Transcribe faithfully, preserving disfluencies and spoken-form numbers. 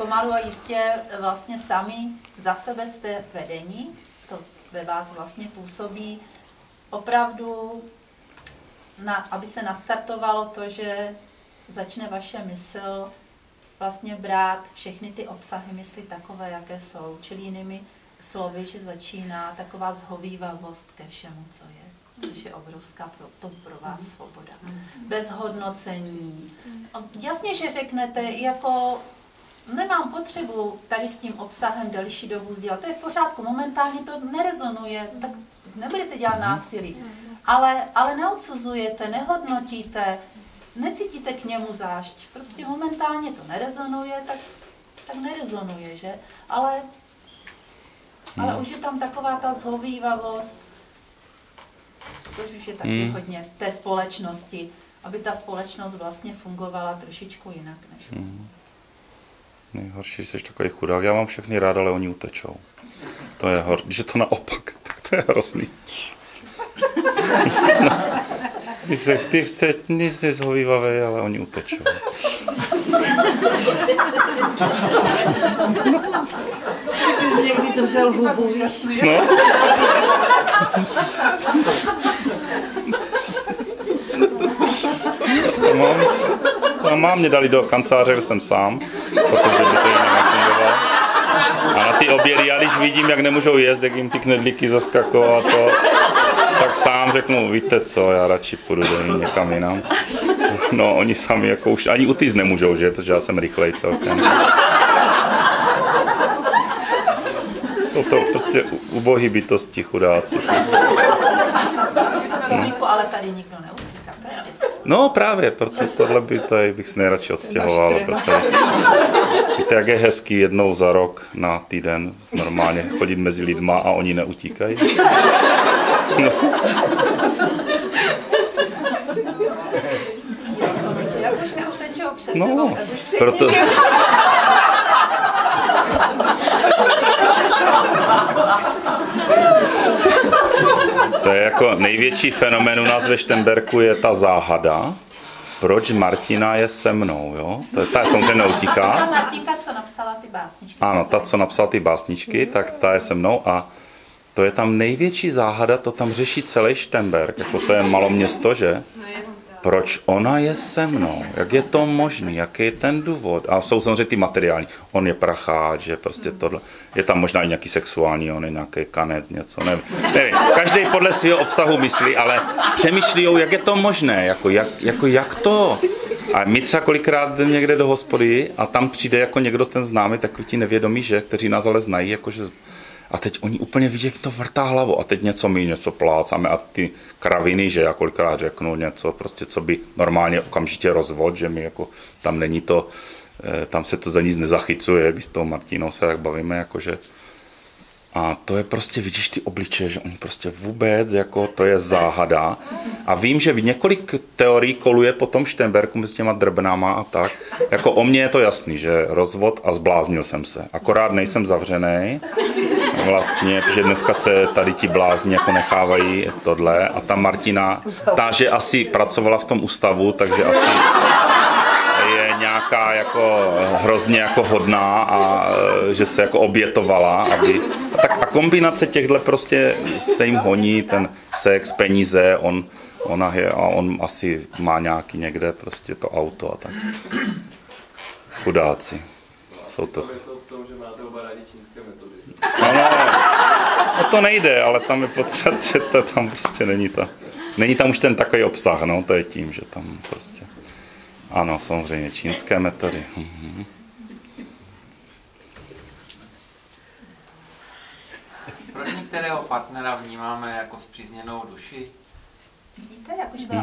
pomalu a jistě vlastně sami za sebe jste vedení, to ve vás vlastně působí opravdu, na, aby se nastartovalo to, že začne vaše mysl vlastně brát všechny ty obsahy mysli takové, jaké jsou, čili jinými slovy, že začíná taková zhovívavost ke všemu, co je. Což je obrovská pro, to pro vás svoboda. Bez hodnocení. Jasně, že řeknete, jako nemám potřebu tady s tím obsahem delší dobu sdělat. To je v pořádku, momentálně to nerezonuje, tak nebudete dělat násilí. Ale, ale neodsuzujete, nehodnotíte, necítíte k němu zášť. Prostě momentálně to nerezonuje, tak, tak nerezonuje, že? Ale, ale už je tam taková ta zhovívavost, což už je taky hmm. hodně té společnosti, aby ta společnost vlastně fungovala trošičku jinak než. Hmm. Nejhorší, jsi takový chudák. Já mám všechny rád, ale oni utečou. To je hor... Když je to naopak, tak to je hrozný. No. Ty chceš, ty chceš, nic nezhovývavý, ale oni utečou. Ty jsi někdy držel hubu, víš? No. Mám, no, mám mě dali do kanceláře, kde jsem sám, protože by to jinak nefungovalo. A na ty obědy, já když vidím, jak nemůžou jíst, jak jim ty knedlíky zaskakují a to, tak sám řeknu, víte co, já radši půjdu do někam jinam. No, oni sami jako už ani utíct nemůžou, že? Protože já jsem rychlej celkem. Jsou to prostě ubohý bytosti, chudáci. No. Ale tady nikdo neutíká. No právě, proto tohle by tady bych se nejradši odstěhoval. Protože, víte, jak je hezký jednou za rok na týden normálně chodit mezi lidma a oni neutíkají. No. Jak už neutečou před No, tebou, tak už před proto... To je jako největší fenomén u nás ve Šternberku je ta záhada, proč Martina je se mnou, jo? To je, ta je samozřejmě neutíká. Ta Martinka, co napsala ty básničky. Ano, ta, co napsala ty básničky, tak ta je se mnou a to je tam největší záhada, to tam řeší celý Šternberk, jako to je malo město, že? Proč ona je se mnou? Jak je to možný? Jaký je ten důvod? A jsou samozřejmě ty materiální. On je pracháč, že prostě tohle. Je tam možná i nějaký sexuální, on je nějaký kanec, něco, nevím. nevím. Každý podle svého obsahu myslí, ale přemýšlí, jak je to možné, jako jak, jako jak to. A my třeba kolikrát jdeme někde do hospody a tam přijde jako někdo ten známý, takový ti nevědomí, že, kteří nás ale znají, jakože a teď oni úplně vidí, jak to vrtá hlavu a teď něco my něco plácáme a ty kraviny, že já kolikrát řeknu něco, prostě co by normálně okamžitě rozvod, že mi jako tam není to, tam se to za nic nezachycuje, my s tou Martinou se tak bavíme, jakože a to je prostě, vidíš ty obličeje, že on prostě vůbec, jako to je záhada a vím, že několik teorií koluje po tom Šternberku s těma drbnama a tak, jako o mně je to jasný, že rozvod a zbláznil jsem se, akorát nejsem zavřenej, vlastně, protože dneska se tady ti blázni jako nechávají tohle a ta Martina, ta, že asi pracovala v tom ústavu, takže asi je nějaká jako hrozně jako hodná a že se jako obětovala, aby... A tak a kombinace těchto prostě se jim honí, ten sex, peníze, on, ona je a on asi má nějaký někde prostě to auto a tak. Chudáci. Jsou to... No, no, no to nejde, ale tam je potřeba, že to tam prostě není ta, není tam už ten takový obsah, no, to je tím, že tam prostě, ano, samozřejmě, čínské metody. Mhm. Proč některého partnera vnímáme jako spřízněnou duši? Vidíte, jak už byla